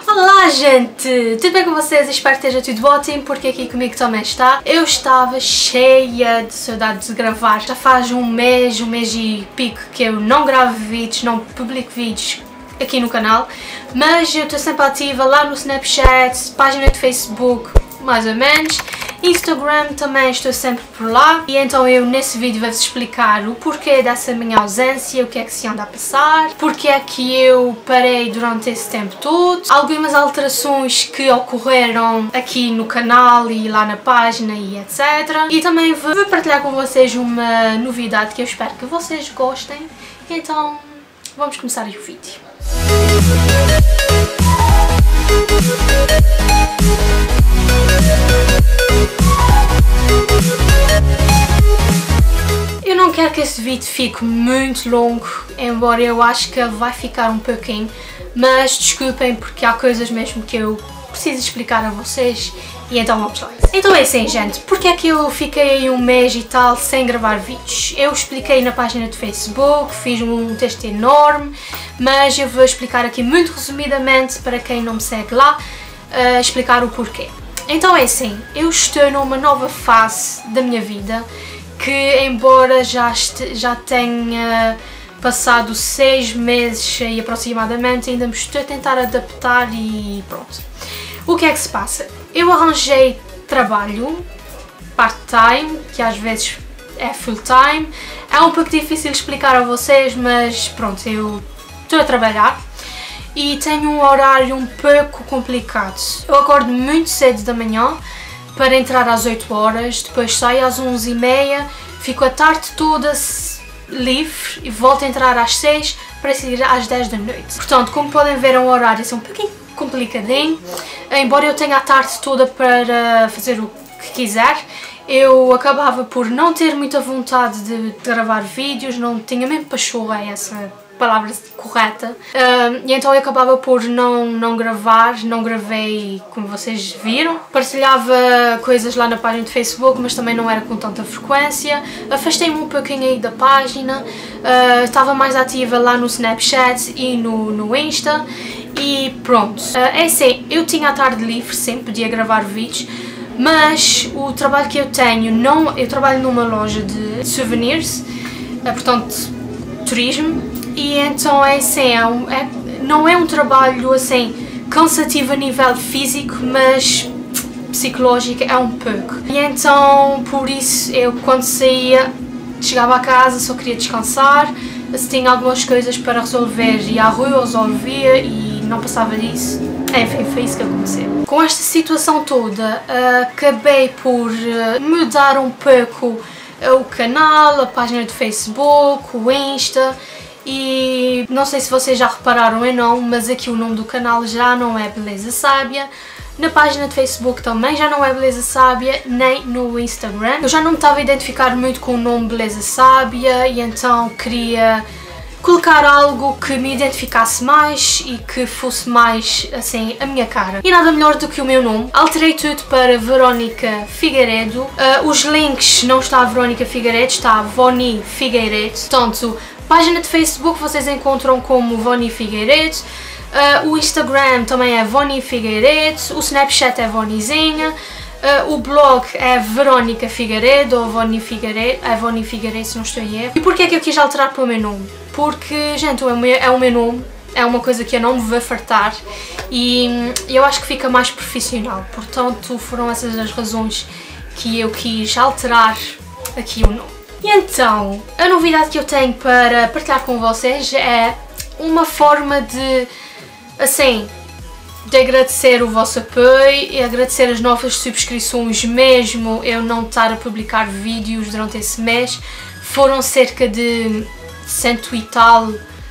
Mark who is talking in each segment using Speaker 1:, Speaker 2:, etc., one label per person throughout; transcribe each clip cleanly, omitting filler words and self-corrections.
Speaker 1: Olá gente, tudo bem com vocês? Espero que esteja tudo ótimo, porque aqui comigo também está. Eu estava cheia de saudade de gravar. Já faz um mês e pico que eu não gravo vídeos, não publico vídeos aqui no canal. Mas eu estou sempre ativa lá no Snapchat, página de Facebook, mais ou menos. Instagram também estou sempre por lá. E então eu nesse vídeo vou-vos explicar o porquê dessa minha ausência, o que é que se anda a passar, porque é que eu parei durante esse tempo todo, algumas alterações que ocorreram aqui no canal e lá na página e etc. E também vou partilhar com vocês uma novidade que eu espero que vocês gostem. Então vamos começar o vídeo. Eu não quero que este vídeo fique muito longo, embora eu acho que ele vai ficar um pouquinho, mas desculpem porque há coisas mesmo que eu preciso explicar a vocês e então vamos lá. Então é assim gente, porque é que eu fiquei um mês e tal sem gravar vídeos? Eu expliquei na página de Facebook, fiz um texto enorme, mas eu vou explicar aqui muito resumidamente para quem não me segue lá, explicar o porquê. Então é assim, eu estou numa nova fase da minha vida que, embora já tenha passado 6 meses aí aproximadamente, ainda me estou a tentar adaptar e pronto. O que é que se passa? Eu arranjei trabalho part-time, que às vezes é full-time. É um pouco difícil explicar a vocês, mas pronto, eu estou a trabalhar. E tenho um horário um pouco complicado. Eu acordo muito cedo da manhã para entrar às 8 horas, depois saio às 11h30, fico a tarde toda livre e volto a entrar às 6 para sair às 10 da noite. Portanto, como podem ver, é um horário assim um pouquinho complicadinho. Embora eu tenha a tarde toda para fazer o que quiser, eu acabava por não ter muita vontade de gravar vídeos, não tinha mesmo pachorra, essa palavra correta, e então eu acabava por não gravar, não gravei como vocês viram. Partilhava coisas lá na página de Facebook, mas também não era com tanta frequência. Afastei-me um pouquinho aí da página, estava mais ativa lá no Snapchat e no Insta e pronto. É assim, eu tinha a tarde livre, sempre podia gravar vídeos, mas o trabalho que eu tenho, eu trabalho numa loja de souvenirs, portanto turismo. E então é assim, não é um trabalho assim cansativo a nível físico, mas psicológico é um pouco. E então por isso eu quando saía, chegava a casa, só queria descansar, se tinha algumas coisas para resolver ia à rua, resolvia e não passava disso. Enfim, foi isso que aconteceu. Com esta situação toda, acabei por mudar um pouco o canal, a página de Facebook, o Insta. E não sei se vocês já repararam ou não, mas aqui o nome do canal já não é Beleza Sábia. Na página de Facebook também já não é Beleza Sábia, nem no Instagram. Eu já não me estava a identificar muito com o nome Beleza Sábia e então queria colocar algo que me identificasse mais e que fosse mais, assim, a minha cara. E nada melhor do que o meu nome. Alterei tudo para Verónica Figueiredo. Os links não está a Verónica Figueiredo, está a Voni Figueiredo. Portanto, página de Facebook vocês encontram como Voni Figueiredo, o Instagram também é Voni Figueiredo, o Snapchat é Vonizinha, o blog é Verónica Figueiredo ou Voni Figueiredo, é Voni Figueiredo se não estou em erro. E porquê é que eu quis alterar para o meu nome? Porque, gente, é o meu nome, é uma coisa que eu não me vou fartar e eu acho que fica mais profissional, portanto foram essas as razões que eu quis alterar aqui o nome. E então, a novidade que eu tenho para partilhar com vocês é uma forma de, assim, de agradecer o vosso apoio e agradecer as novas subscrições, mesmo eu não estar a publicar vídeos durante esse mês. Foram cerca de 100 e tal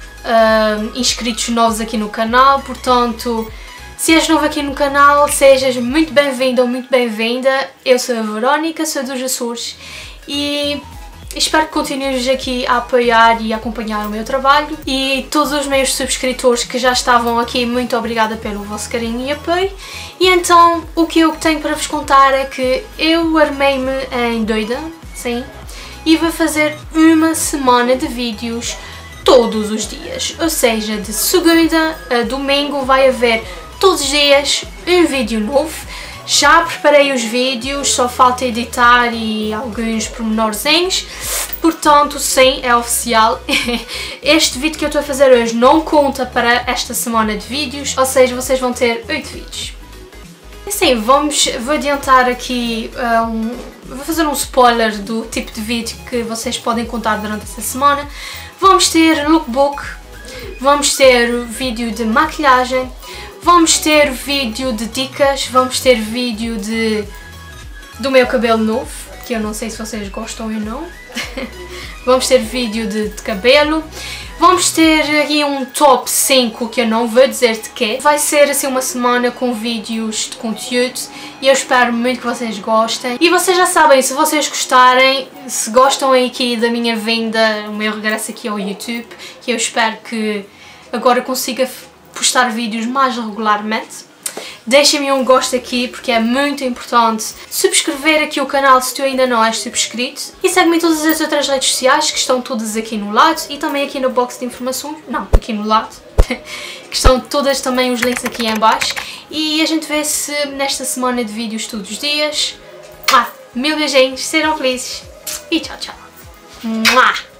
Speaker 1: inscritos novos aqui no canal, portanto, se és novo aqui no canal, sejas muito bem-vindo ou muito bem-vinda. Eu sou a Verónica, sou dos Açores e espero que continues aqui a apoiar e acompanhar o meu trabalho. E todos os meus subscritores que já estavam aqui, muito obrigada pelo vosso carinho e apoio. E então, o que eu tenho para vos contar é que eu armei-me em doida, sim, e vou fazer uma semana de vídeos todos os dias. Ou seja, de segunda a domingo vai haver todos os dias um vídeo novo. Já preparei os vídeos, só falta editar e alguns pormenorzinhos. Portanto, sim, é oficial. Este vídeo que eu estou a fazer hoje não conta para esta semana de vídeos, ou seja, vocês vão ter 8 vídeos. E sim, vou adiantar aqui, vou fazer um spoiler do tipo de vídeo que vocês podem contar durante essa semana. Vamos ter lookbook, vamos ter vídeo de maquilhagem, vamos ter vídeo de dicas, vamos ter vídeo do meu cabelo novo, que eu não sei se vocês gostam ou não. Vamos ter vídeo de cabelo. Vamos ter aqui um top 5 que eu não vou dizer de quê. Vai ser assim uma semana com vídeos de conteúdo e eu espero muito que vocês gostem. E vocês já sabem, se vocês gostarem, se gostam aqui da minha vinda, o meu regresso aqui ao YouTube, que eu espero que agora consiga postar vídeos mais regularmente. Deixem-me um gosto aqui porque é muito importante. Subscrever aqui o canal se tu ainda não és subscrito. E segue-me em todas as outras redes sociais que estão todas aqui no lado e também aqui no box de informações. Não, aqui no lado. Que estão todas também os links aqui em baixo. E a gente vê-se nesta semana de vídeos todos os dias. Mil beijinhos, sejam felizes e tchau, tchau.